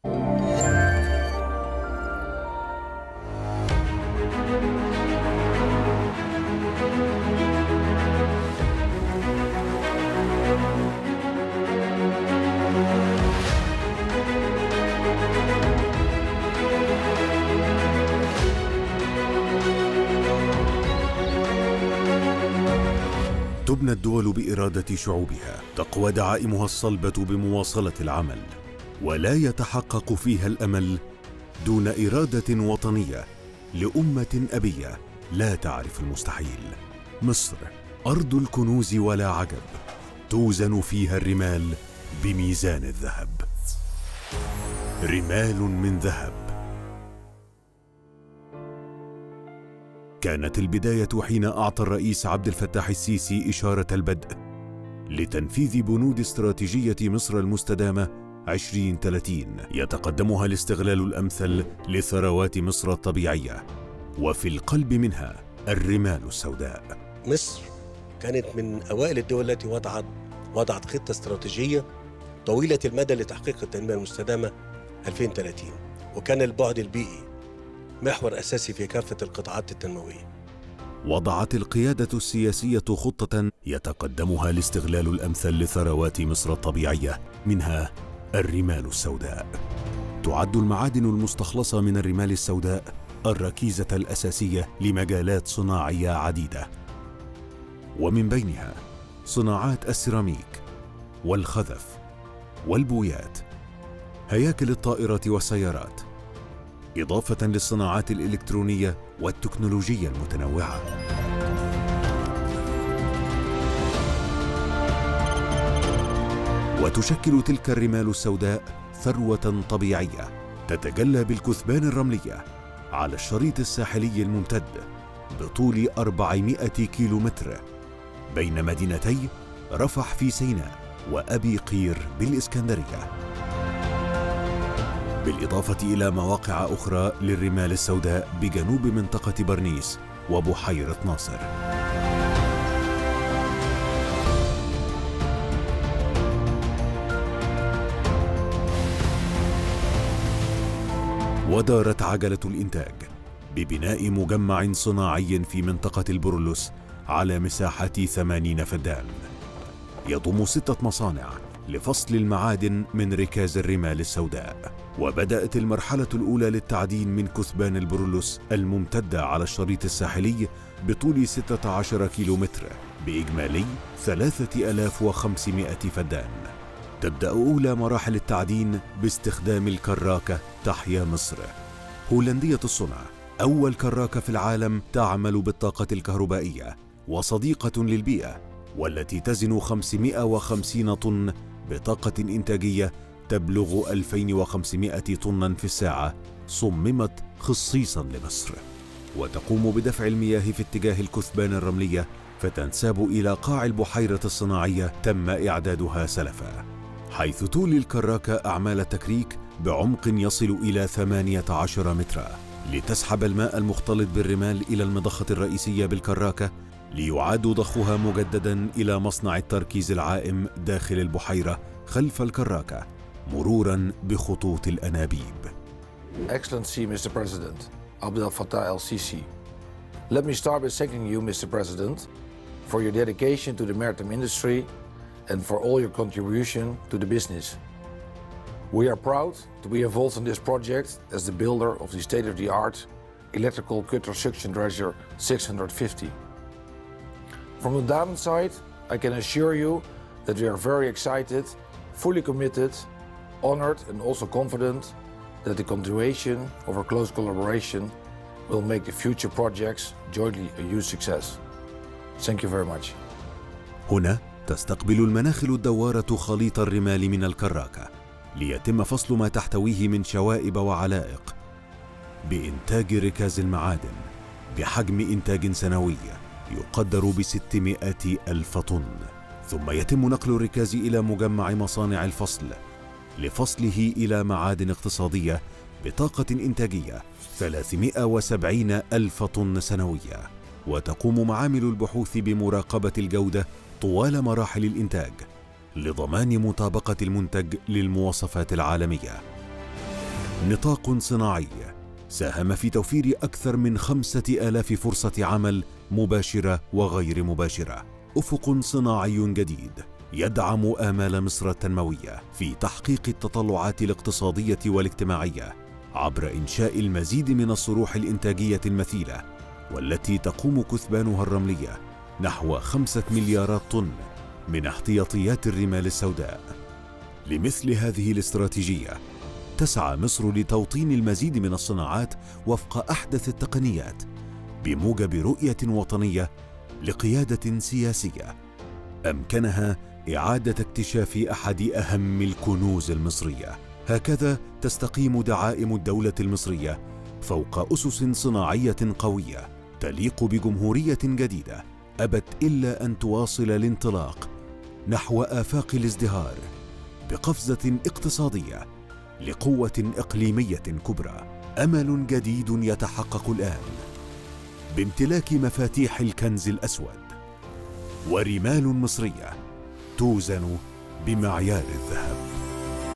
تبنى الدول بإرادة شعوبها، تقوى دعائمها الصلبة بمواصلة العمل، ولا يتحقق فيها الأمل دون إرادة وطنية لأمة أبية لا تعرف المستحيل. مصر أرض الكنوز ولا عجب، توزن فيها الرمال بميزان الذهب. رمال من ذهب. كانت البداية حين أعطى الرئيس عبد الفتاح السيسي إشارة البدء لتنفيذ بنود استراتيجية مصر المستدامة 2030 يتقدمها الاستغلال الأمثل لثروات مصر الطبيعية، وفي القلب منها الرمال السوداء. مصر كانت من أوائل الدول التي وضعت خطة استراتيجية طويلة المدى لتحقيق التنمية المستدامة 2030، وكان البعد البيئي محور أساسي في كافة القطاعات التنموية. وضعت القيادة السياسية خطة يتقدمها الاستغلال الأمثل لثروات مصر الطبيعية، منها الرمال السوداء. تعد المعادن المستخلصة من الرمال السوداء الركيزة الأساسية لمجالات صناعية عديدة، ومن بينها صناعات السيراميك والخزف والبويات، هياكل الطائرة والسيارات، إضافة للصناعات الإلكترونية والتكنولوجية المتنوعة. وتشكل تلك الرمال السوداء ثروة طبيعية تتجلى بالكثبان الرملية على الشريط الساحلي الممتد بطول 400 كيلومتر بين مدينتي رفح في سيناء وأبي قير بالإسكندرية، بالإضافة إلى مواقع أخرى للرمال السوداء بجنوب منطقة برنيس وبحيرة ناصر. ودارت عجلة الإنتاج ببناء مجمع صناعي في منطقة البرولوس على مساحة 80 فدان، يضم 6 مصانع لفصل المعادن من ركاز الرمال السوداء. وبدأت المرحلة الأولى للتعدين من كثبان البرولوس الممتدة على الشريط الساحلي بطول 16 كيلومتر بإجمالي 3500 فدان. تبدأ أولى مراحل التعدين باستخدام الكراكة تحيا مصر، هولندية الصنع، أول كراكة في العالم تعمل بالطاقة الكهربائية وصديقة للبيئة، والتي تزن 550 طن بطاقة إنتاجية تبلغ 2500 طنا في الساعة، صممت خصيصا لمصر، وتقوم بدفع المياه في اتجاه الكثبان الرملية فتنساب إلى قاع البحيرة الصناعية تم إعدادها سلفا، حيث تولي الكراكة أعمال التكريك بعمق يصل إلى 18 مترا لتسحب الماء المختلط بالرمال إلى المضخة الرئيسية بالكراكة، ليعاد ضخها مجددا إلى مصنع التركيز العائم داخل البحيرة خلف الكراكة مرورا بخطوط الأنابيب. Excellency Mr. President Abdel Fattah el-Sisi, let me start by thanking you, Mr. President, for your dedication to the maritime industry and for all your contribution to the business. We are proud to be involved in this project as the builder of the state-of-the-art electrical cutter suction dredger 650. From the Damen side, I can assure you that we are very excited, fully committed, honored and also confident that the continuation of our close collaboration will make the future projects jointly a huge success. Thank you very much. هنا تستقبل المناخل الدوارة خليط الرمال من الكراكة ليتم فصل ما تحتويه من شوائب وعلائق بإنتاج ركاز المعادن بحجم إنتاج سنوي يقدر ب600 ألف طن، ثم يتم نقل الركاز إلى مجمع مصانع الفصل لفصله إلى معادن اقتصادية بطاقة إنتاجية 370 ألف طن سنوية. وتقوم معامل البحوث بمراقبة الجودة طوال مراحل الإنتاج لضمان مطابقة المنتج للمواصفات العالمية. نطاق صناعي ساهم في توفير أكثر من 5000 فرصة عمل مباشرة وغير مباشرة. أفق صناعي جديد يدعم آمال مصر التنموية في تحقيق التطلعات الاقتصادية والاجتماعية عبر إنشاء المزيد من الصروح الإنتاجية المثيلة، والتي تقوم كثبانها الرملية نحو 5 مليارات طن من احتياطيات الرمال السوداء. لمثل هذه الاستراتيجية تسعى مصر لتوطين المزيد من الصناعات وفق أحدث التقنيات بموجب رؤية وطنية لقيادة سياسية أمكنها إعادة اكتشاف أحد أهم الكنوز المصرية. هكذا تستقيم دعائم الدولة المصرية فوق أسس صناعية قوية تليق بجمهورية جديدة أبت إلا أن تواصل الانطلاق نحو آفاق الازدهار بقفزة اقتصادية لقوة إقليمية كبرى. أمل جديد يتحقق الآن بامتلاك مفاتيح الكنز الأسود، ورمال مصرية توزن بمعيار الذهب.